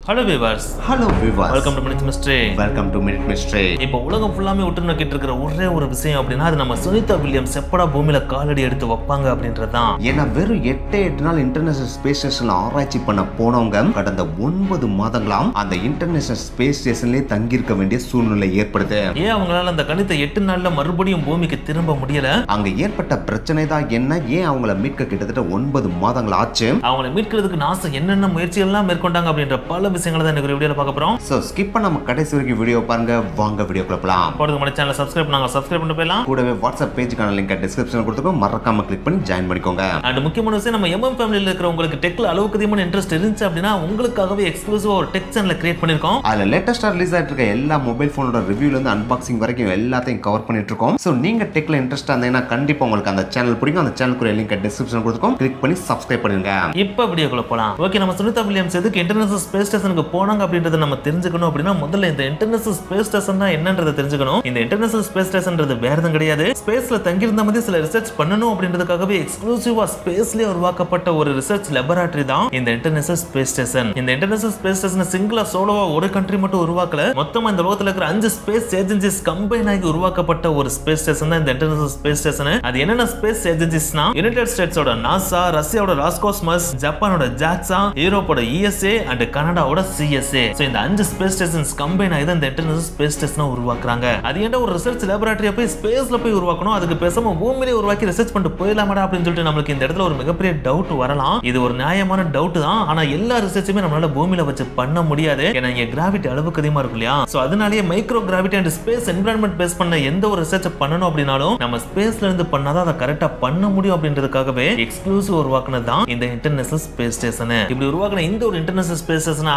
Hello viewers. Hello viewers. Welcome to Minute Mystery. Welcome to Minute Mystery. இப்போ உலகம் ஃபுல்லாமே உற்று நோக்கிட்டு இருக்கிற ஒரே ஒரு விஷயம் அப்படின்னா அது நம்ம சுனிதா வில்லியம்ஸ் எப்படா பூமியில காலடி எடுத்து வைப்பாங்க அப்படின்றதுதான். ஏன்னா வெறும் 8 நாள் இன்டர்நேஷனல் ஸ்பேஸ் ஸ்டேஷன்ல ஆராய்ச்சி பண்ண போனவங்க கடந்த 9 மாதங்களாம் அந்த இன்டர்நேஷனல் ஸ்பேஸ் ஸ்டேஷன்லயே தங்கியிருக்க வேண்டிய சூழ்நிலை ஏற்படுது. ஏன் அவங்களால அந்த கணித 8 நாள்ல மறுபடியும் பூமிக்கு திரும்ப முடியல? அங்க ஏற்பட்ட பிரச்சனை தான் என்ன? ஏன் அவங்கள மீட்க கிட்டத்தட்ட 9 மாதங்கள் ஆச்சு? அவங்கள மீட்கிறதுக்கு நாசா என்னென்ன முயற்சிகள் எல்லாம் மேற்கொண்டாங்க அப்படின்ற பல விஷயங்களை தான் இந்த வீடியோல பார்க்க போறோம். சோ ஸ்கிப் பண்ணாம கடைசி வரைக்கும் வீடியோ பாருங்க. வாங்க வீடியோக்குள்ள போலாம். போறதுக்கு முன்னாடி சேனலை சப்ஸ்கிரைப் பண்ணிட்டு போயிடலாம். கூடவே வாட்ஸ்அப் பேஜ்க்கான லிங்க் டிஸ்கிரிப்ஷன்ல கொடுத்துருக்கோம். மறக்காம கிளிக் பண்ணி ஜாயின் பண்ணிக்கோங்க. அண்ட் முக்கியமான விஷயம், நம்ம எம்எம் ஃபேமிலில இருக்கிற உங்களுக்கு டெக்ல அளவுக்கு அதிகமான இன்ட்ரெஸ்ட் இருந்துச்சு அப்படின்னா உங்களுக்காகவே எக்ஸ்க்ளூசிவா ஒரு டெக் சேனலை கிரியேட் பண்ணிருக்கோம். அதுல லேட்டஸ்டா ரிலீஸ் ஆயிட்டு இருக்க எல்லா மொபைல் போனோட ரிவ்யூல இருந்து அன்பாக்சிங் வரைக்கும் எல்லாத்தையும் கவர் பண்ணிட்டு இருக்கோம். சோ நீங்க டெக்ல இன்ட்ரெஸ்டா இருந்தீங்கன்னா கண்டிப்பா உங்களுக்கு அந்த சேனல் பிடிக்கும். அந்த சேனலுக்கு லிங்க் டிஸ்கிரிப்ஷன்ல கொடுத்துருக்கோம். கிளிக் பண்ணி சப்ஸ்கிரைப் பண்ணுங்க. இப்போ வீடியோக்குள்ள போலாம். ஓகே, நம்ம சுனிதா வில்லியம்ஸ் எதுக்கு இன்டர்நேஷனல் ஸ்பேஸ் ஸ்டேஷனுக்கு போனாங்க அப்படின்றத நம்ம தெரிஞ்சுக்கணும் அப்படின்னா முதல்ல இந்த இன்டர்நேஷனல் ஸ்பேஸ் ஸ்டேஷன் தான் என்னன்றதை தெரிஞ்சுக்கணும். இந்த இன்டர்நேஷனல் ஸ்பேஸ் ஸ்டேஷன்ன்றது வேற எதுவும் கிடையாது. ஸ்பேஸ்ல தங்கியிருந்த மாதிரி சில ரிசர்ச் பண்ணணும் அப்படின்றதுக்காகவே எக்ஸ்க்ளூசிவா ஸ்பேஸ்லயே உருவாக்கப்பட்ட ஒரு ரிசர்ச் லேபரட்டரி தான் இந்த இன்டர்நேஷனல் ஸ்பேஸ் ஸ்டேஷன். இந்த இன்டர்நேஷனல் ஸ்பேஸ் ஸ்டேஷனை சிங்கிளா சோலோவா ஒரு கண்ட்ரி மட்டும் உருவாக்கல. மொத்தமா இந்த உலகத்துல இருக்கிற 5 ஸ்பேஸ் ஏஜென்சிஸ் கம்பைன் ஆகி உருவாக்கப்பட்ட ஒரு ஸ்பேஸ் ஸ்டேஷன் தான் இந்த இன்டர்நேஷனல் ஸ்பேஸ் ஸ்டேஷன். அது என்னென்ன ஸ்பேஸ் ஏஜென்சிஸ்னா யுனைடெட் ஸ்டேட்ஸோட நாசா, ரஷ்யாவோட ராஸ்காஸ்மஸ், ஜப்பானோட ஜாக்ஸா, யூரோப்போட இஎஸ்ஏ அண்ட் கனடாவோட சிஎஸ்ஏ. சோ இந்த 5 ஸ்பேஸ் ஸ்டேஷன்ஸ் கம்பைன் ஆகி தான் இந்த இன்டர்நேஷனல் ஸ்பேஸ் ஸ்டேஷனை உருவாக்குறாங்க. அது ஏன்டா ஒரு ரிசர்ச் லேபரட்டரியா போய் ஸ்பேஸ்ல போய் உருவாக்கணும், அதுக்கு பேசாம பூமியிலே உருவாக்கி ரிசர்ச் பண்ணிட்டு போயிடலாமடா அப்படின்னு சொல்லிட்டு நமக்கு இந்த இடத்துல ஒரு மிகப்பெரிய டவுட் வரலாம். இது ஒரு நியாயமான டவுட் தான். ஆனா எல்லா ரிசர்ச்சுமே நம்மளால பூமியில வச்சு பண்ண முடியாது. ஏன்னா இங்க கிராவிட்டி அளவுக்கு அதிகமா இருக்கு இல்லையா? சோ அதனாலேயே microgravity and space environment base பண்ண எந்த ஒரு ரிசர்ச் பண்ணணும் அப்படினாலும் நம்ம ஸ்பேஸ்ல இருந்து பண்ணாதான் அதை கரெக்டா பண்ண முடியும் அப்படின்றதுக்காகவே எக்ஸ்க்ளூசிவ் உருவாக்குனது தான் இந்த இன்டர்நேஷனல் ஸ்பேஸ் ஸ்டேஷன். இப்படி உருவாக்குன இந்த ஒரு இன்டர்நேஷனல் ஸ்பேஸ் ஸ்டேஷன்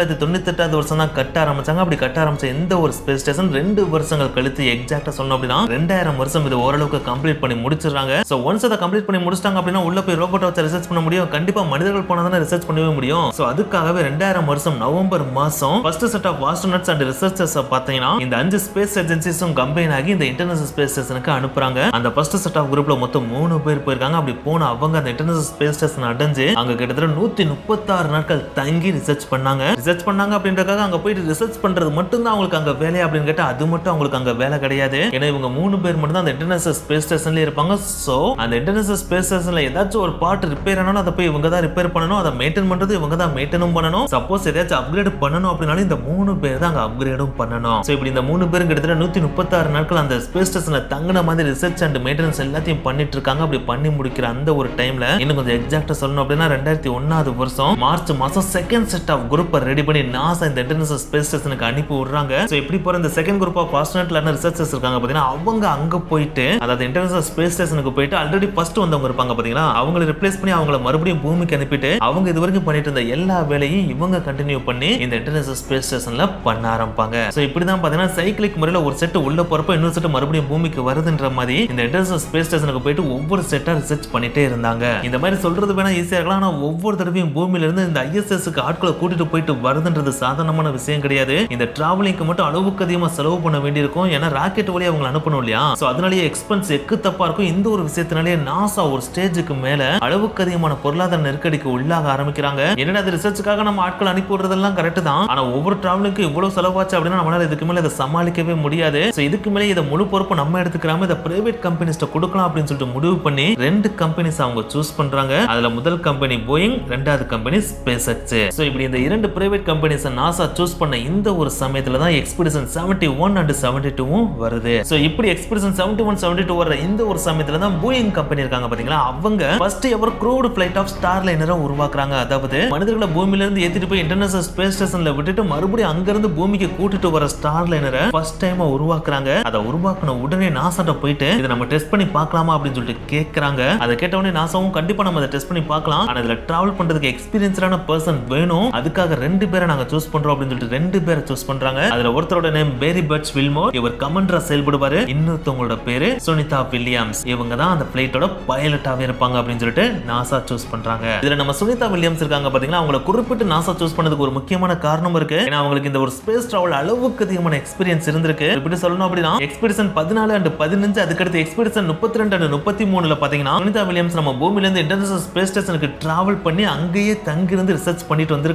1998 வருஷம் தான் கட்ட ஆரம்பிச்சாங்க. அப்படி கட்ட ஆரம்பிச்ச இந்த ஒரு ஸ்பேஸ் ஸ்டேஷன் 2 வருஷங்கள் கழித்து எக்ஸாக்ட்டா சொல்லணும் அப்படின்னா 2000 வருஷம் இது ஓரளவுக்கு கம்ப்ளீட் பண்ணி முடிச்சிடுறாங்க. சோ ஒன்ஸ் அதை கம்ப்ளீட் பண்ணி முடிச்சிட்டாங்க அப்படின்னா உள்ள போய் ரோபோட்டை வச்சு ரிசர்ச் பண்ண முடியும். கண்டிப்பா மனிதர்கள் போனா தான் ரிசர்ச் பண்ணவே முடியும். சோ அதுக்காகவே 2000 வருஷம் நவம்பர் மாசம் first set of astronauts and researchers பாத்தீங்கன்னா இந்த 5 ஸ்பேஸ் ஏஜென்சிஸும் கம்பைன் ஆகி இந்த இன்டர்நேஷனல் ஸ்பேஸ் ஸ்டேஷனுக்கு அனுப்புறாங்க. அந்த ஃபர்ஸ்ட் செட் ஆஃப் குரூப்ல மொத்தம் 3 பேர் போயிருக்காங்க. அப்படி போன அவங்க அந்த இன்டர்நேஷனல் ஸ்பேஸ் ஸ்டேஷன் அடைஞ்சு அங்க கிட்டத்தட்ட 136 நாட்கள் தங்கி ரிசர்ச் பண்ணாங்க அப்படின்றதுக்காக அங்க போயிட்டு ரிசர்ச் பண்றது மட்டும் தான் அவங்களுக்கு அங்க வேலை அப்படின்னு கேட்டா அது மட்டும் அவங்களுக்கு அங்க வேலை கிடையாது. ஏன்னா இவங்க 3 பேர் மட்டும் தான் அந்த இன்டர்நேஷனல் ஸ்பேஸ் ஸ்டேஷன்ல இருப்பாங்க. சோ அந்த இன்டர்நேஷனல் ஸ்பேஸ் ஸ்டேஷன்ல ஏதாச்சும் ஒரு பார்ட் ரிப்பேர் ஆனாலும் அதை போய் இவங்க தான் ரிப்பேர் பண்ணணும், அதை மெயின்டைன் பண்றது இவங்க தான் மெயின்டைனும் பண்ணணும். சப்போஸ் ஏதாச்சும் அப்கிரேட் பண்ணணும் அப்படினாலும் இந்த 3 பேர் தான் அங்க அப்கிரேடும் பண்ணணும். சோ இப்படி இந்த 3 பேரும் கிட்டத்தட்ட 136 நாட்கள் அந்த ஸ்பேஸ் ஸ்டேஷன்ல தங்கின மாதிரி ரிசர்ச் அண்ட் மெயின்டெனன்ஸ் எல்லாத்தையும் பண்ணிட்டு இருக்காங்க. அப்படி பண்ணி முடிக்கிற அந்த ஒரு டைம்ல இன்னும் கொஞ்சம் எக்ஸாக்ட்டா சொல்லணும் அப்படின்னா 2001 வருஷம் மார்ச் மாசம் second set of group ready பண்ணி நாசா இந்த இன்டர்நேஷனல் ஸ்பேஸ் ஸ்டேஷனுக்கு அனுப்பி விடுறாங்க. சோ இப்படி போற இந்த second group of astronaut learner researchers இருக்காங்க பாத்தீங்கன்னா அவங்க அங்க போயிட்டு அதாவது இன்டர்நேஷனல் ஸ்பேஸ் ஸ்டேஷனுக்கு போயிட்டு ஆல்ரெடி ஃபர்ஸ்ட் வந்தவங்க இருப்பாங்க பாத்தீங்களா, அவங்களை ரிப்ளேஸ் பண்ணி அவங்களை மறுபடியும் பூமிக்கு அனுப்பிட்டு அவங்க இதுவரைக்கும் பண்ணிட்டு இருந்த எல்லா வேலையும் இவங்க கண்டினியூ பண்ணி இந்த இன்டர்நேஷனல் ஸ்பேஸ் ஸ்டேஷன்ல பண்ண ஆரம்பிப்பாங்க. சோ இப்படிதான் பாத்தீங்கன்னா சைக்கிளிக் முறையில ஒரு செட் உள்ள போறப்ப இன்னொரு செட் மறுபடியும் பூமிக்கு வருதுன்ற மாதிரி இந்த இன்டர்நேஷனல் ஸ்பேஸ் ஸ்டேஷனுக்கு போயிட்டு ஒவ்வொரு செட்டா ரிசர்ச் பண்ணிட்டே இருந்தாங்க. இந்த மாதிரி சொல்றது வேணா ஈஸியா இருக்கலாம், ஆனா ஒவ்வொரு தடவையும் பூமியில இருந்து இந்த ஐஎஸ்எஸ்க்கு ஆட்களை கூட்டிட்டு போயிட்டு வருதுன்றது சாதாரணமான விஷயம் கிடையாது. இந்த டிராவலிங்க்கு மட்டும் அளவுக்கு அதிகமா செலவு பண்ண வேண்டியிருக்கும். ஏன்னா ராக்கெட் வழியா அவங்க அனுப்பணும் இல்லையா? சோ அதனாலேயே எக்ஸ்பென்ஸ் எக்கு தப்பா இருக்கும். இந்த ஒரு விஷயத்தினாலே நாசா ஒரு ஸ்டேஜுக்கு மேல அளவுக்கு அதிகமான பொருளாதார நெருக்கடிக்கு உள்ளாக ஆரம்பிக்கிறாங்க. என்னடா அது ரிசர்ச்சுக்காக நம்ம ஆட்கள் அனுப்பி விடுறதெல்லாம் கரெக்ட் தான், ஆனா ஒவ்வொரு டிராவலிங்க்கு இவ்வளவு செலவாச்சு அப்படின்னா நம்மளால இதுக்கு மேல இதை சமாளிக்கவே முடியாது. சோ இதுக்கு மேலே இதை முழு பொறுப்பு நம்ம எடுத்துக்கிறாம இதை பிரைவேட் கம்பெனிஸ்ட கொடுக்கலாம் அப்படின்னு சொல்லிட்டு முடிவு பண்ணி 2 கம்பெனிஸ் அவங்க சூஸ் பண்றாங்க. அதுல முதல் கம்பெனி போயிங், ரெண்டாவது கம்பெனி ஸ்பேஸ் எக்ஸ். சோ இப்படி இந்த 2 பிரைவேட் கம்பெனிஸ் நாசா சூஸ் பண்ண இந்த ஒரு சமயத்துல தான் எக்ஸ்பெடிஷன் 71 and 72 வருது. சோ இப்படி எக்ஸ்பெடிஷன் 71 72 வர இந்த ஒரு சமயத்துல தான் போயிங் கம்பெனி இருக்காங்க பாத்தீங்களா, அவங்க first ever crewed flight of ஸ்டார்லைனரை உருவாக்குறாங்க. அதாவது மனிதர்களை பூமியில இருந்து ஏத்திட்டு போய் இன்டர்நேஷனல் ஸ்பேஸ் ஸ்டேஷன்ல விட்டுட்டு மறுபடியும் அங்க இருந்து பூமிக்கு கூட்டிட்டு வர ஸ்டார்லைனரை ஃபர்ஸ்ட் டைம் உருவாக்குறாங்க. அதை உருவாக்குன உடனே நாசாட்ட போயிட்டு இதை நம்ம டெஸ்ட் பண்ணி பார்க்கலாமா அப்படின்னு சொல்லிட்டு கேக்குறாங்க. அதை கேட்ட உடனே நாசாவும் கண்டிப்பா நம்ம அதை டெஸ்ட் பண்ணி பார்க்கலாம், ஆனா இதுல டிராவல் பண்றதுக்கு எக்ஸ்பீரியன்ஸ்டான பர்சன் வேணும், அதுக்காக 2 பேரை நாங்க சூஸ் பண்றோம் அப்படின்னு சொல்லிட்டு 2 பேரை சூஸ் பண்றாங்க. அதுல ஒருத்தரோட நேம் பேரி பர்ட்ஸ் வில்மோர், இவர் கமாண்டரா செயல்படுவாரு. இன்னொருத்தவங்களோட பேரு சுனிதா வில்லியம்ஸ், இவங்க தான் அந்த பிளைட்டோட பைலட்டாவே இருப்பாங்க அப்படின்னு சொல்லிட்டு நாசா சூஸ் பண்றாங்க. இதுல நம்ம சுனிதா வில்லியம்ஸ் இருக்காங்க பாத்தீங்களா, அவங்களை குறிப்பிட்டு நாசா சூஸ் பண்ணதுக்கு ஒரு முக்கியமான காரணம் இருக்கு. ஏன்னா அவங்களுக்கு இந்த ஒரு ஸ்பேஸ் டிராவல் அளவுக்கு அதிகமான எக்ஸ்பீரியன்ஸ் இருந்திருக்கு. இப்படி சொல்லணும் அப்படின்னா எக்ஸ்பெடிஷன் 14 and 15 அதுக்கடுத்து எக்ஸ்பெடிஷன் 32 and 33ல பாத்தீங்கன்னா சுனிதா வில்லியம்ஸ் நம்ம பூமியில இருந்து இன்டர்நேஷனல் ஸ்பேஸ் ஸ்டேஷனுக்கு டிராவல் பண்ணி அங்கேயே தங்கி இருந்து ரிசர்ச் பண்ணிட்டு வந்திருக்காங்க. இந்த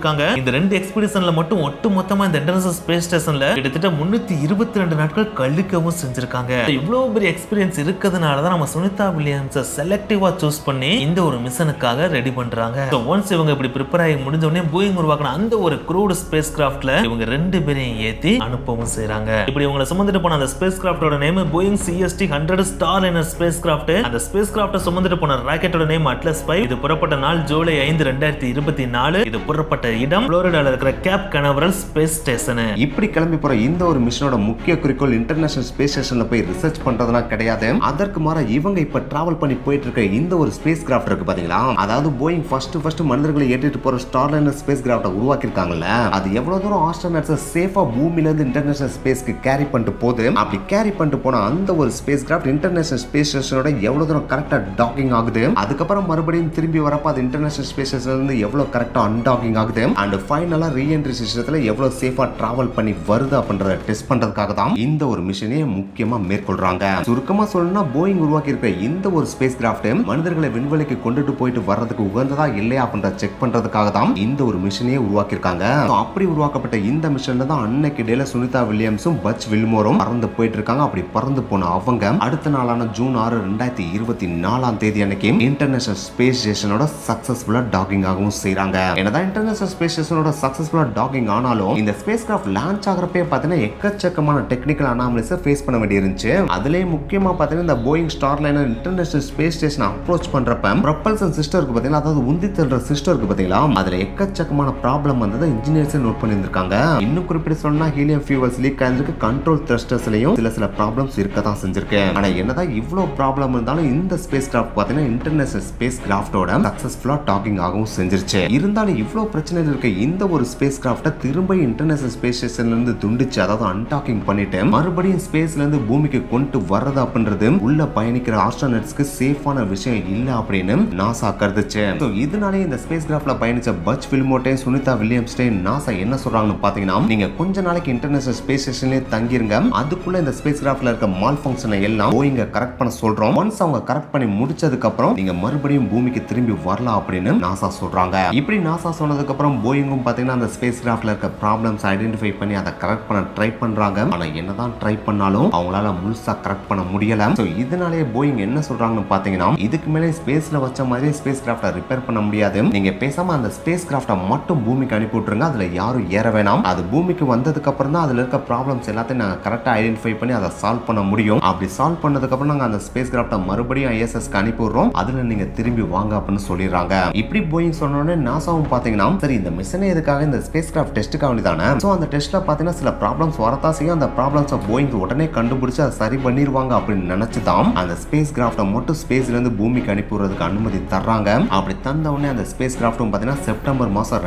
இந்த 2 எக்ஸ்பெடிஷன்ல மட்டும் ஒட்டு மொத்தமா இந்த இன்டர்நேஷனல் ஸ்பேஸ் ஸ்டேஷன்ல கிட்டத்தட்ட 322 நாட்கள் கழிக்கவும் செஞ்சிருக்காங்க. இவ்வளவு பெரிய எக்ஸ்பீரியன்ஸ் இருக்கிறதுனால தான் நம்ம சுனிதா வில்லியம்ஸ் செலக்டிவா சூஸ் பண்ணி இந்த ஒரு மிஷனுக்காக ரெடி பண்றாங்க. ஒன்ஸ் இவங்க இப்படி ப்ரிப்பேர் ஆகி முடிஞ்ச உடனே போயிங் உருவாக்கின அந்த ஒரு க்ரூட் ஸ்பேஸ் கிராஃப்ட்ல இவங்க 2 பேரையும் ஏத்தி அனுப்பவும் செய்றாங்க. இப்படி இவங்களை சுமந்துட்டு போன அந்த ஸ்பேஸ் கிராஃப்டோட name Boeing CST-100 Starliner spacecraft. அந்த ஸ்பேஸ் கிராஃப்ட சுமந்துட்டு போன ராக்கெட்டோட நேம் அட்லஸ் 5. இது புறப்பட்ட நாள் ஜூலை 5, 2024. இது புறப்பட்ட இடம் புளோரிடால இருக்கிற கேப் கனவரல் ஸ்பேஸ் ஸ்டேஷன். இப்படி கிளம்பி போற இந்த ஒரு மிஷனோட முக்கிய குறிக்கோள் இன்டர்நேஷனல் ஸ்பேஸ் ஸ்டேஷன்ல போய் ரிசர்ச் பண்றதுனா கிடையாது. அதற்கு மாறா இவங்க இப்ப டிராவல் பண்ணி போயிட்டு இருக்க இந்த ஒரு ஸ்பேஸ் கிராஃப்ட் இருக்கு பாத்தீங்களா, அதாவது போயிங் ஃபர்ஸ்ட் மனிதர்களை ஏற்றிட்டு போற ஸ்டார்லைனர் ஸ்பேஸ் கிராஃப்ட உருவாக்கி இருக்காங்கல்ல, அது எவ்வளவு தூரம் ஆஸ்ட்ரோனட்ஸை சேஃபா பூமியில இருந்து இன்டர்நேஷனல் ஸ்பேஸ்க்கு கேரி பண்ணிட்டு போகுது. அப்படி கேரி பண்ணிட்டு போன அந்த ஒரு ஸ்பேஸ் கிராஃப்ட் இன்டர்நேஷனல் ஸ்பேஸ் ஸ்டேஷனோட எவ்வளவு தூரம் கரெக்டா டாக்கிங் ஆகுது, அதுக்கப்புறம் மறுபடியும் திரும்பி வரப்ப அது இன்டர்நேஷனல் ஸ்பேஸ் ஸ்டேஷன்ல இருந்து எவ்வளவு கரெக்டா அன்டாக்கிங் ஆகுது, அண்ட் ஃபைனலா ரீஎன்ட்ரி சிஸ்டத்துல எவ்வளவு சேஃபா டிராவல் பண்ணி வருது அப்படின்றத டெஸ்ட் பண்றதுக்காக தான் இந்த ஒரு மிஷனை முக்கியமா மேற்கொள்றாங்க. சுருக்கமா சொல்லணும்னா போயிங் உருவாக்கி இருக்க இந்த ஒரு ஸ்பேஸ் கிராஃப்ட் மனிதர்களை விண்வெளிக்கு கொண்டுட்டு போயிட்டு வர்றதுக்கு உகந்ததா இல்லையா அப்படின்றத செக் பண்றதுக்காக தான் இந்த ஒரு மிஷனையே உருவாக்கி இருக்காங்க. அப்படி உருவாக்கப்பட்ட இந்த மிஷன்ல தான் அன்னைக்கு டேல சுனிதா வில்லியம்ஸும் பச் வில்மோரும் பறந்து போயிட்டு இருக்காங்க. அப்படி பறந்து போன அவங்க அடுத்த நாளான ஜூன் 6, 2024 அன்னைக்கு இன்டர்நேஷனல் ஸ்பேஸ் ஸ்டேஷனோட சக்சஸ்ஃபுல்லா டாக்கிங் ஆகவும் செய்றாங்க. என்னதான் இன்டர்நேஷனல் ஸ்பேஸ் ஸ்டேஷனோட சக்சஸ்ஃபுல்லா டாக்கிங் ஆனாலும் இந்த ஸ்பேஸ் கிராஃப்ட் லான்ச் ஆகிறப்பே பார்த்தீங்கன்னா எக்கச்சக்கமான டெக்னிக்கல் அனாமலிஸை ஃபேஸ் பண்ண வேண்டியிருந்துச்சு. அதுலேயே முக்கியமாக பார்த்தீங்கன்னா இந்த Boeing Starliner international space station approach பண்றப்ப ப்ரொபல்சன் சிஸ்டம் இருக்கு பார்த்தீங்களா, அதாவது உந்தி தள்ளுற சிஸ்டம் இருக்கு பார்த்தீங்களா, அதுல எக்கச்சக்கமான ப்ராப்ளம் வந்ததை இன்ஜினியர்ஸ் நோட் பண்ணியிருக்காங்க. இன்னும் குறிப்பிட்டு சொன்னா ஹீலியம் ஃபியூவல்ஸ் லீக் ஆயிருக்கு, கண்ட்ரோல் த்ரஸ்டர்ஸ்லயும் சில ப்ராப்ளம்ஸ் இருக்க தான் செஞ்சிருக்கு. ஆனா என்னதான் இவ்வளவு ப்ராப்ளம் இருந்தாலும் இந்த ஸ்பேஸ் கிராஃப்ட் பார்த்தீங்கன்னா இன்டர்நேஷனல் ஸ்பேஸ் கிராஃப்டோட சக்சஸ்ஃபுல்லா டாக்கிங் ஆகவும் செஞ்சிருச்சு. இருந்தாலும் இவ்வளவு பிரச்சனை இருக்க இந்த ஒரு ஸ்பேஸ் கிராஃப்ட்டை திரும்ப இன்டர்நேஷனல் ஸ்பேஸ் ஸ்டேஷன்ல இருந்து துண்டிச்சு, அதாவது அன்டாக்கிங் பண்ணிட்டு மறுபடியும் ஸ்பேஸ்ல இருந்து பூமிக்கு கொண்டு வர்றது அப்படின்றது உள்ள பயணிக்கிற ஆஸ்ட்ரோனட்ஸ்க்கு சேஃபான விஷயம் இல்ல அப்படின்னு நாசா கருதுச்சு. இதனாலே இந்த ஸ்பேஸ் கிராஃப்ட்ல பயணிச்ச பச் வில்மோட்டே சுனிதா வில்லியம்ஸ்டே நாசா என்ன சொல்றாங்கன்னு பாத்தீங்கன்னா, நீங்க கொஞ்ச நாளைக்கு இன்டர்நேஷனல் ஸ்பேஸ் ஸ்டேஷன்லயே தங்கிருங்க, அதுக்குள்ள இந்த ஸ்பேஸ் கிராஃப்ட்ல இருக்க மால் ஃபங்க்ஷனை எல்லாம் போயிங்க கரெக்ட் பண்ண சொல்றோம். ஒன்ஸ் அவங்க கரெக்ட் பண்ணி முடிச்சதுக்கு அப்புறம் நீங்க மறுபடியும் பூமிக்கு திரும்பி வரலாம் அப்படின்னு நாசா சொல்றாங்க. இப்படி நாசா சொன்னதுக்கு அப்புறம் போயிங்கும் பாத்தீங்கன்னா அந்த ஸ்பேஸ் கிராஃப்ட்ல இருக்க ப்ராப்ளம்ஸ் ஐடென்டிஃபை பண்ணி அதை கரெக்ட் பண்ண ட்ரை பண்றாங்க. ஆனா என்னதான் ட்ரை பண்ணாலும் அவங்களால முழுசா கரெக்ட் பண்ண முடியல. சோ இதனாலே போயிங் என்ன சொல்றாங்கன்னு பாத்தீங்கன்னா, இதுக்கு மேலே ஸ்பேஸ்ல வச்ச மாதிரி ஸ்பேஸ் கிராஃப்ட்டை ரிப்பேர் பண்ண முடியாது, நீங்க பேசாம அந்த ஸ்பேஸ் கிராஃப்ட்டை மட்டும் பூமிக்கு அனுப்பி விட்டுருங்க, அதுல யாரும் ஏற வேணாம், அது பூமிக்கு வந்ததுக்கு அப்புறம் தான் அதுல இருக்க ப்ராப்ளம்ஸ் எல்லாத்தையும் நாங்க கரெக்டா ஐடென்டிஃபை பண்ணி அதை சால்வ் பண்ண முடியும். அப்படி சால்வ் பண்ணதுக்கு அப்புறம் நாங்க அந்த ஸ்பேஸ் கிராஃப்ட்டை மறுபடியும் ISSக்கு அனுப்பி விடுறோம், அதுல நீங்க திரும்பி வாங்க அப்படின்னு சொல்லிடுறாங்க. இப்படி போயிங் சொன்ன உடனே நாசாவும் பாத்தீங்கன்னா, சரி இந்த மிஷனை எதுக்காக இந்த ஸ்பேஸ் கிராஃப்ட் டெஸ்ட்டுக்காக வேண்டியதானே, சோ அந்த டெஸ்ட்ல பாத்தீங்கன்னா சில ப்ராப்ளம்ஸ் வரதான் செய்யும், அந்த ப்ராப்ளம்ஸை போயிங் உடனே கண்டுபிடிச்சு அதை சரி பண்ணிடுவாங்க அப்படின்னு நினைச்சுதான் அந்த ஸ்பேஸ் கிராஃப்ட்டை மட்டும் ஸ்பேஸ்ல இருந்து பூமிக்கு அனுப்பி விடுறதுக்கு அனுமதி தர்றாங்க. அப்படி தந்த உடனே அந்த ஸ்பேஸ் கிராஃப்ட்டும் பாத்தீங்கன்னா செப்டம்பர் மாசம்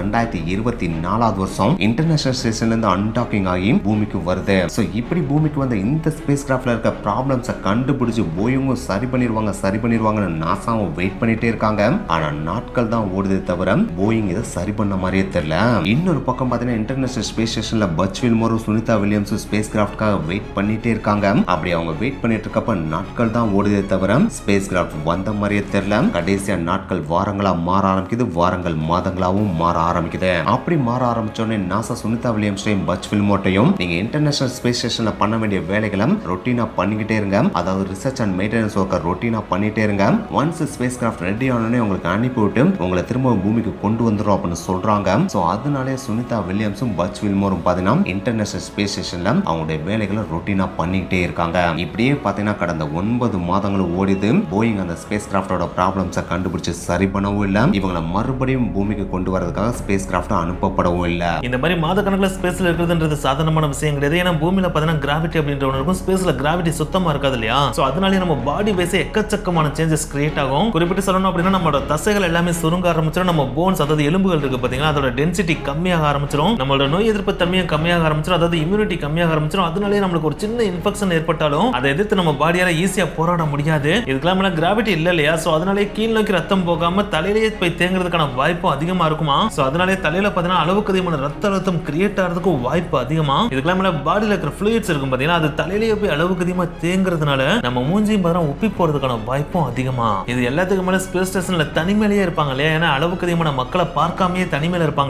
2024 இன்டர்நேஷனல் ஸ்டேஷன்ல இருந்து அன்டாக்கிங் ஆகி பூமிக்கு வருது. சோ இப்படி பூமிக்கு வந்த இந்த ஸ்பேஸ் கிராஃப்ட்ல இருக்க ப்ராப்ளம்ஸை கண்டுபிடிச்சு போயிங்கும் சரி பண்ணிடுவாங்கன்னு நாசாவும் வெயிட் பண்ணிட்டே இருக்காங்க. ஆனா நாட்கள் தான் ஓடுதே தவிர போயிங் இதை சரி பண்ண மாதிரியே தெரியல. இன்னொரு பக்கம் பாத்தீங்கன்னா இன்டர்நேஷனல் ஸ்பேஸ் ஸ்டேஷன்ல பச் வில்மோரும் சுனிதா வில்லியம்ஸும் ஸ்பேஸ் கிராஃப்ட்காக வெயிட் பண்ணிட்டே இருக்காங்க. அப்படி அவங்க வெயிட் பண்ணிட்டு இருக்கப்ப நாட்கள் தான் ஓடுதே தவிர ஸ்பேஸ் கிராஃப்ட் வந்த மாதிரியே தெரியல. கடைசியா நாட்கள் வாரங்களா மாற ஆரம்பிக்குது, வாரங்கள் மாதங்களாவும் மாற ஆரம்பிக்குது. அப்படி மாற ஆரம்பிச்சோடனே நாசா சுனிதா வில்லியம்ஸையும் பச் வில்மோட்டையும் நீங்க இன்டர்நேஷனல் ஸ்பேஸ் ஸ்டேஷன்ல பண்ண வேண்டிய வேலைகளை ரொட்டீனா பண்ணிக்கிட்டே இருங்க, அதாவது ரிசர்ச் அண்ட் மெயின்டெனன்ஸ் ஒர்க்கை ரொட்டீனா பண்ணிட்டே இருங்க. ஒன்ஸ் ஸ்பேஸ் கிராஃப்ட் ரெடி ஆனோடனே உங்களுக்கு அனுப்பிவிட்டு உங்களை திரும்ப பூமிக்கு கொண்டு வந்துடும் அப்படின்னு சொல்றாங்க. சோ அதனாலே சுனிதா வில்லியம்ஸும் பச் வில்மோரும் பாத்தீங்கன்னா இன்டர்நேஷனல் ஸ்பேஸ் ஸ்டேஷன்ல அவங்களுடைய வேலைகளை ரொட்டீனா பண்ணிக்கிட்டே இருக்காங்க. இப்படியே பாத்தீங்கன்னா கடந்த 9 மாதங்களும் ஓடிது. போயிங் அந்த ஸ்பேஸ் கிராஃப்டோட ப்ராப்ளம்ஸை கண்டுபிடிச்சு சரி பண்ணவும் இல்ல, இவங்களை மறுபடியும் பூமிக்கு கொண்டு வரதுக்காக ஸ்பேஸ் கிராஃப்ட் அனுப்பப்படவும் இல்ல. இந்த மாதிரி மாத கணக்குல ஸ்பேஸ்ல இருக்கிறதுன்றது சாதாரணமான விஷயம் கிடையாது. ஏன்னா பூமியில பாத்தீங்கன்னா கிராவிட்டி அப்படின்ற ஒன்று இருக்கும், ஸ்பேஸ்ல கிராவிட்டி சுத்தமா இருக்காது இல்லையா. சோ அதனாலே நம்ம பாடி பேஸே எக்கச்சக்கமான சேஞ்சஸ் கிரியேட் ஆகும். குறிப்பிட்டு சொல்லணும் அப்படின்னா நம்மளோட தசைகள் எல்லாமே சுருங்க ஆரம்பிச்சிடும், நம்ம போன்ஸ் அதாவது எலும்புகள் இருக்கு பாத்தீங்கன்னா அதோட டென்சிட்டி கம்மியாக ஆரம்பிச்சிடும், நம்மளோட நோய் எதிர்ப்பு தன்மையும் கம்மியாக ஆரம்பிச்சிடும், அதாவது இம்யூனிட்டி கம்மியாக ஆரம்பிச்சிடும். அதனாலே நம்மளுக்கு ஒரு சின்ன இன்ஃபெக்ஷன் ஏற்பட்டாலும் அதை எதிர்த்து நம்ம பாடியால ஈஸியா போராட முடியாது. இதுக்கெல்லாம் கிராவிட்டி இல்ல இல்லையா. சோ அதனாலே கீழ் நோக்கி ரத்தம் போகாம தலையிலேயே போய் தேங்குறதுக்கான வாய்ப்பும் அதிகமா இருக்குமா. சோ அதனாலே தலையில பாத்தீங்கன்னா அளவுக்கு அதிகமான ரத்த அழுத்தம் கிரியேட் ஆகிறதுக்கு வாய்ப்பு அதிகமா. இதுக்கெல்லாம் பாடியில இருக்கிற ஃப்ளூயிட்ஸ் இருக்கும் பாத்தீங்கன்னா அது தலையிலேயே போய் அளவுக்கு அதிகமா தேங்குறதுனால நம்ம மூஞ்சியும் பாத்தீங்கன்னா உப்பி போறதுக்கான வாய்ப்பும் அதிகமா. இது எல்லாத்துக்கும் மேல ஸ்பேஸ் ஸ்டேஷன்ல தனிமையிலேயே இருப்பாங்க இல்லையா, ஏன்னா அளவுக்கு அதிகமான மக்களை பார்க்காமயே தனிமையில இருப்பாங்க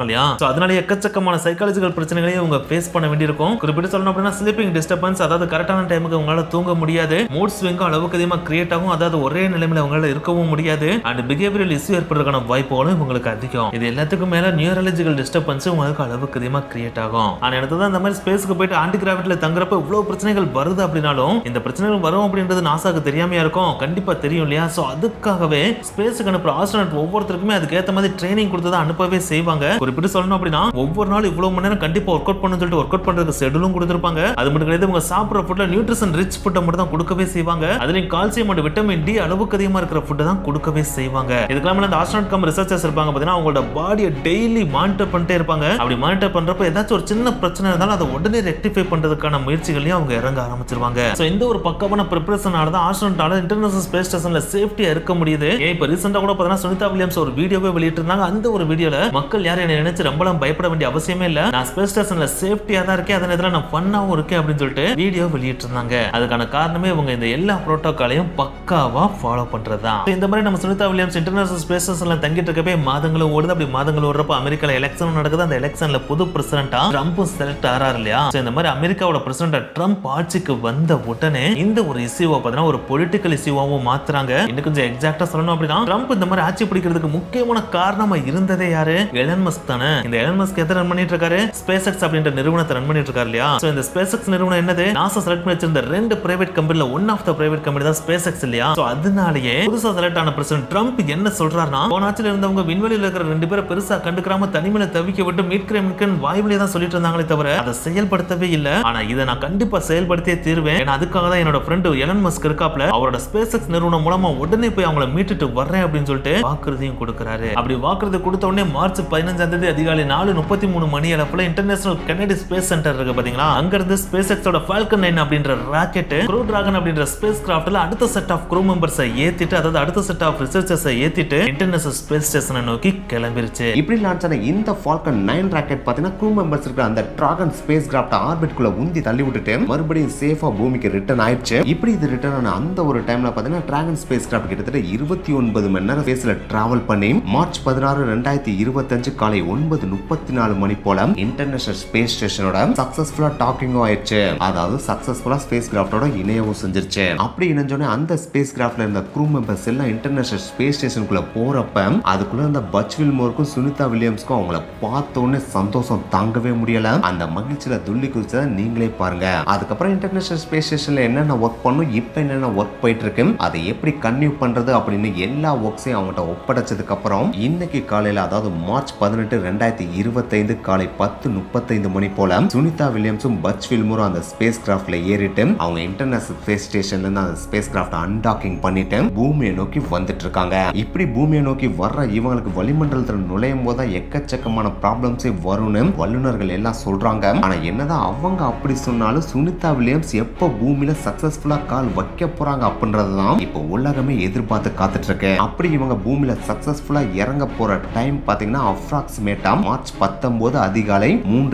இல்லையா, சோ அதனால எக்கச்சக்கமான சைக்காலஜிக்கல் பிரச்சனைகளை இவங்க ஃபேஸ் பண்ண வேண்டியிருக்கும். குறிப்பிட்டு சொல்லணும் அப்படின்னா ஸ்லீப்பிங் டிஸ்டர்பன்ஸ், அதாவது கரெக்டான டைமுக்கு உங்களால தூங்க முடியாது, மூட் ஸ்விங் அளவுக்கு அதிகமா கிரியேட் ஆகும், அதாவது ஒரே நிலைமையில உங்களால இருக்கவும் முடியாது, அண்ட் பிஹேவியரல் இஷ்யூ ஏற்படுறதுக்கான வாய்ப்புகளும் உங்களுக்கு அதிகம். இது எல்லாத்துக்கும் மேல நியூரலஜிக்கல் டிஸ்டர்பன்ஸ் உங்களுக்கு அளவுக்கு அதிகமா கிரியேட் ஆகும். ஆனா எனக்கு தான் இந்த மாதிரி ஸ்பேஸ்க்கு போயிட்டு ஆன்டி கிராவிட்டில தங்குறப்ப இவ்வளவு பிரச்சனைகள் வருது அப்படின்னாலும் இந்த பிரச்சனைகள் வரும் அப்படின்றது நாசாக்கு தெரியாமையா இருக்கும், கண்டிப்பா தெரியும் இல்லையா. சோ அதுக்காகவே ஸ்பேஸ்க்கு அனுப்புற ஆஸ்ட்ரோனட் ஒவ்வொருத்தருக்குமே அதுக்கு ஏத்த மாதிரி ட்ரைனிங் கொடுத்து தான் அனுப்பவே செய்வாங்க. குறிப்பிட்டு சொல்லணும் அப்படின்னா ஒவ்வொரு நாள் இவ்வளவு மணி நேரம் கண்டிப்பா ஒர்க் அவுட் பண்ணணும்னு சொல்லிட்டு ஒர்க் அவுட் பண்றதுக்கு ஷெட்யூலும் கொடுத்திருப்பாங்க. அது மட்டும் கிடையாது, உங்க சாப்பிடுற ஃபுட்ல நியூட்ரிஷன் ரிச் ஃபுட்டை மட்டும் தான் கொடுக்கவே செய்வாங்க. அதுலயும் கால்சியம் மற்றும் விட்டமின் டி அளவுக்கு அதிகமா இருக்கிற ஃபுட்டை தான் கொடுக்கவே செய்வாங்க. இதுக்கெல்லாம் அந்த ஆஸ்ட்ரோனட் கம் ரிசர்ச்சர்ஸ் இருப்பாங்க பாத்தீங்கன்னா, அவங்களோட பாடியை டெய்லி மானிட்டர் பண்ணிட்டே இருப்பாங்க. அப்படி மானிட்டர் பண்றப்ப ஏதாச்சும் ஒரு சின்ன பிரச்சனை இருந்தாலும் அதை உடனே ரெக்டிஃபை பண்றதுக்கான முயற்சிகளையும் அவங்க இறங்க ஆரம்பிச்சிருவாங்க. சோ இந்த ஒரு பக்கமான பிரிப்பரேஷனால தான் ஆஸ்ட்ரோனட்டால இன்டர்நேஷனல் ஸ்பேஸ் ஸ்டேஷன்ல சேஃப்டியா இருக்க முடியுது. இப்ப ரீசெண்டா கூட பார்த்தா சுனிதா வில்லியம்ஸ் ஒரு வீடியோவே வெளியிட்டிருந்தாங்க. அந்த ஒரு வீடியோல மக்கள் யாரும் என்ன நினைச்சு ரொம்பலாம் பயப்பட வேண்டிய அவசியமே இல்ல, நான் ஸ்பேஸ் ஸ்டேஷன்ல சேஃப்டியா தான் இருக்கேன், அதே நேரத்துல நான் ஃபன்னாவும் இருக்கேன் அப்படின்னு சொல்லிட்டு வீடியோ வெளியிட்டிருந்தாங்க. அதுக்கான காரணமே இவங்க இந்த எல்லா புரோட்டோகாலையும் பக்காவா ஃபாலோ பண்றதுதான். இந்த மாதிரி நம்ம சுனிதா வில்லியம்ஸ் இன்டர்நேஷனல் ஸ்பேஸ் ஸ்டேஷன்ல தங்கிட்டு இருக்கப்பே மாதங்களும் ஓடுது. அப்படி மாதங்கள் ஓடுறப்ப அமெரிக்கால எலெக்ஷன் நடக்குது. அந்த எலெக்ஷன்ல புது பிரசிடென்ட்டா ட்ரம்ப் செலக்ட் ஆறாரு இல்லையா. இந்த மாதிரி அமெரிக்காவோட பிரசிடென்ட் ட்ரம்ப் ஆட்சிக்கு வந்த உடனே இந்த ஒரு இஷ்யூவை பார்த்தீங்கன்னா ஒரு பொலிட்டிக்கல் இஷ்யூவாவும் மாத்துறாங்க. இன்னும் கொஞ்சம் எக்ஸாக்ட்டா சொல்லணும் அப்படின்னா ட்ரம்ப் இந்த மாதிரி ஆட்சி பிடிக்கிறதுக்கு முக்கியமான காரணமா இருந்ததே யாரு? எலன் மஸ்க் தானே. இந்த எலன் மஸ்க் எதை ரன் பண்ணிட்டு இருக்காரு? ஸ்பேஸ் எக்ஸ் அப்படின்ற நிறுவனத்தை ரன் பண்ணிட்டு இருக்காரு இல்லையா. சோ இந்த ஸ்பேஸ் எக்ஸ் நிறுவனம் என்னது? நாசா செலக்ட் பண்ணி வச்சிருந்த 2 பிரைவேட் கம்பெனில one of the private company தான் ஸ்பேஸ் எக்ஸ் இல்லையா. சோ அதனாலேயே புதுசா செலக்ட் ஆன பிரசிடென்ட் ட்ரம்ப் என்ன சொல்றாருன்னா, போன ஆட்சியில இருந்தவங்க விண்வெளியில இருக்கிற 2 பேரை பெருசா கண்டுக்காம தனிமையில தவிக்க விட்டு மீட்கிறேன் வாய்விலே தான் சொல்லிட்டு இருந்தாங்களே தவிர அதை செயல்படுத்தவே இல்ல. ஆனா இதை நான் கண்டிப்பா செயல்படுத்தியே தீர்வேன். ஏன்னா அதுக்காக தான் என்னோட ஃப்ரெண்ட் எலன் மஸ்க் இருக்காப்ல, அவரோட ஸ்பேஸ் எக்ஸ் நிறுவனம் மூலமா உடனே போய் அவங்கள மீட்டுட்டு வர்றேன் அப்படின்னு சொல்லிட்டு வாக்குறுதியும் கொடுக்கறாரு. அப்படி வாக்குறுதி கொடுத்த உடனே மார்ச் 15ஆம் தேதி அதிகாலை 4:33 மணி அளவுல இன்டர்நேஷனல் கென்னடி ஸ்பேஸ் சென்டர் இருக்கு பாத்தீங்களா, அங்க இருந்து ஸ்பேஸ் எக்ஸோட ஃபால்கன் 9 அப்படின்ற ராக்கெட் க்ரூ டிராகன் அப்படின்ற ஸ்பேஸ் கிராஃப்ட்ல அடுத்த செட் ஆஃப் க்ரூ மெம்பர்ஸை ஏத்திட்டு, அதாவது அடுத்த செட் ஆஃப் ரிசர்ச்சர்ஸை ஏத்திட்டு இன்டர்நேஷனல் ஸ்பேஸ் ஸ்டேஷனை நோக்கி கிளம்பிருச்சு. இப்படி லான்ச் ஆன இந்த ஃபால்கன் 9 ராக்கெட் பாத்தீங்கன்னா க்ரூ மெம்பர்ஸ் இருக்கிற அந்த டிராகன் ஸ்பேஸ் கிராஃப்ட் ஆர்பிட்குள்ள உந்தி தள்ளி விட்டுட்டு மறுபடியும் சேஃபா பூமிக்கு ரிட்டர்ன் ஆயிடுச்சு. இப்படி இது ரிட்டர்ன் ஆன அந்த ஒரு டைம்ல பாத்தீங்கன்னா டிராகன் ஸ்பேஸ் கிராஃப்ட் கிட்டத்தட்ட 29 மணி நேரம் ஸ்பேஸ்ல டிராவல் பண்ணி மார்ச் 16, 2025 காலை 9:34 மணி போல இன்டர்நேஷனல் ஸ்பேஸ் ஸ்டேஷனோட சக்சஸ்ஃபுல்லா டாக்கிங்கும் ஆயிடுச்சு. அதாவது சக்சஸ்ஃபுல்லா ஸ்பேஸ் கிராஃப்டோட இணையவும் செஞ்சிருச்சு. அப்படி இணைஞ்சோடனே அந்த ஸ்பேஸ் கிராஃப்ட்ல இருந்த க்ரூ மெம்பர்ஸ் எல்லாம் இன்டர்நேஷனல் ஸ்பேஸ் ஸ்டேஷனுக்குள்ள போறப்ப அதுக்குள்ள இருந்த பச் வில்மோருக்கும் சுனிதா வில்லியம்ஸ்க்கும் அவங்கள பார்த்தோன்னே சந்தோஷம் தாங்கவே முடியல. அந்த மகிழ்ச்சியில துள்ளி குதிச்சதை நீங்களே பாருங்க. அதுக்கப்புறம் இன்டர்நேஷனல் ஸ்பேஸ் ஸ்டேஷன்ல என்னென்ன ஒர்க் பண்ணும், இப்ப என்னென்ன ஒர்க் போயிட்டு இருக்கு, அதை எப்படி கன்டினியூ பண்றது அப்படின்னு எல்லா ஒர்க்ஸையும் அவங்ககிட்ட ஒப்படைச்சதுக்கு அப்புறம் இன்னைக்கு காலையில, அதாவது மார்ச் 18, 2025 காலை 10:35 மணி போல சுனிதா வில்லியம்ஸும் பச் வில்மோரும் அந்த ஸ்பேஸ் கிராஃப்ட்ல ஏறிட்டு அவங்க இன்டர்நேஷனல் ஸ்பேஸ் ஸ்டேஷன்ல இருந்து அந்த ஸ்பேஸ் கிராஃப்ட் அன்டாக்கிங் பண்ணிட்டு பூமியை நோக்கி வந்துட்டு இருக்காங்க. இப்படி பூமியை நோக்கி வர்ற இவங்களுக்கு வளிமண்டலத்தில் நுழையும் போது எக்கச்சக்கமான ப்ராப்ளம்ஸே வரும்னு வல்லுநர்கள் எல்லாம் சொல்றாங்க. ஆனா என்னதான் அவங்க அப்படி சொன்னாலும் சுனிதா வில்லியம்ஸ் எப்ப பூமியில சக்சஸ்ஃபுல்லா கால் வைக்க போறாங்க அப்படின்றதுதான் இப்போ உலகமே எதிர்பார்த்து காத்துட்டு இருக்கு. அப்படி இவங்க பூமியில சக்சஸ்ஃபுல்லா இறங்க போற டைம் பாத்தீங்கன்னா அப்ராக்சிமேட்டா மார்ச் 19 அதிகாலை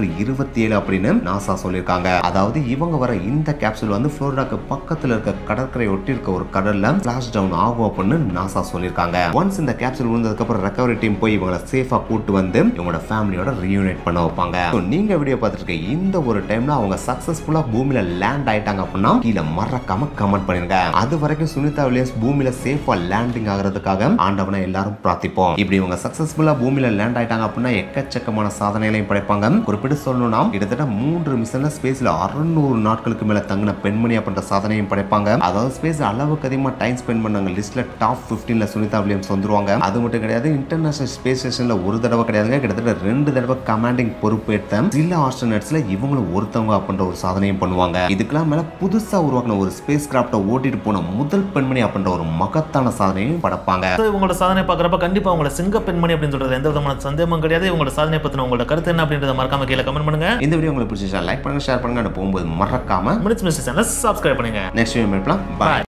3:27 அப்படின்னு நாசா சொல்லிருக்காங்க. அதாவது இவங்க வர இந்த கேப்சூல் வந்து புளோரிடாக்கு பக்கத்துல இருக்க கடற்கரை ஒட்டி இருக்க ஒரு கடல்ல ஃபிளாஷ் டவுன் ஆகும் அப்படின்னு நாசா சொல்லிருக்காங்க. ஒன்ஸ் இந்த கேப்சூல் விழுந்ததுக்கு அப்புறம் ரெக்கவரி டீம் போய் இவங்களை சேஃபா கூட்டு வந்து இவங்களோட ஃபேமிலியோட ரீயூனைட் பண்ண வைப்பாங்க. நீங்க வீடியோ பார்த்துட்டு இந்த ஒரு டைம்ல அவங்க சக்சஸ்ஃபுல்லா பூமியில லேண்ட் ஆயிட்டாங்க அப்படின்னா கீழே மறக்காம கமெண்ட் பண்ணுங்க. அது வரைக்கும் சுனிதா வில்லியம்ஸ் பூமியில சேஃபா லேண்டிங் ஆகிறதுக்காக ஆண்டவனை எல்லாரும் பிரார்த்திப்போம். இப்படி இவங்க சக்சஸ்ஃபுல்லா பூமியில லேண்ட் ஆயிட்டாங்க அப்படின்னா எக்கச்சக்கமான சாதனைகளையும் படைப்பாங்க. குறிப்பிட்டு சொல்லணும்னா கிட்டத்தட்ட 3 மிஷன்ல ஸ்பேஸ்ல 600 நாட்களுக்கு மேல தங்கின பெண்மணி அப்படின்ற சாதனையும் படைப்பாங்க. அதாவது ஸ்பேஸ் அளவுக்கு அதிகமா டைம் ஸ்பெண்ட் பண்ணாங்க லிஸ்ட்ல டாப் 15ல சுனிதா வில்லியம்ஸ் வந்துருவாங்க. அது மட்டும் கிடையாது, இன்டர்நேஷனல் ஸ்பேஸ் ஸ்டேஷன்ல ஒரு தடவை கிடையாதுங்க, கிட்டத்தட்ட 2 தடவை கமாண்டிங் பொறுப்பேற்ற சில ஆஸ்ட்ரோனட்ஸ்ல இவங்களும் ஒருத்தவங்க அப்படின்ற ஒரு சாதனையும் பண்ணுவாங்க. இதுக்கெல்லாம் மேல புதுசா உருவாக்கின ஒரு ஸ்பேஸ் கிராஃப்ட ஓட்டிட்டு போன முதல் பெண்மணி அப்படின்ற ஒரு மகத்தான சாதனையும் படைப்பாங்க. இவங்களோட சாதனை பார்க்கறப்ப கண்டிப்பா உங்களோட சிங்க பெண்மணி அப்படின்னு சொல்றது எந்த விதமான சந்தேகமும் கிடையாது. இவங்களோட சாதனை பத்தின உங்களோட கருத்து என்ன அப்படின்றத மறக்காம கீழே கமெண்ட் பண்ணுங்க. இந்த வீடியோ உங்களுக்கு பிடிச்சிருந்தா லைக் பண்ணுங்க, ஷேர் பண்ணுங்க, போகும்போது மறக்காம மினிட்ஸ் சேனலை சப்ஸ்கிரைப் பண்ணுங்க. நெக்ஸ்ட் வீடியோ மீட் பண்ணலாம். பை.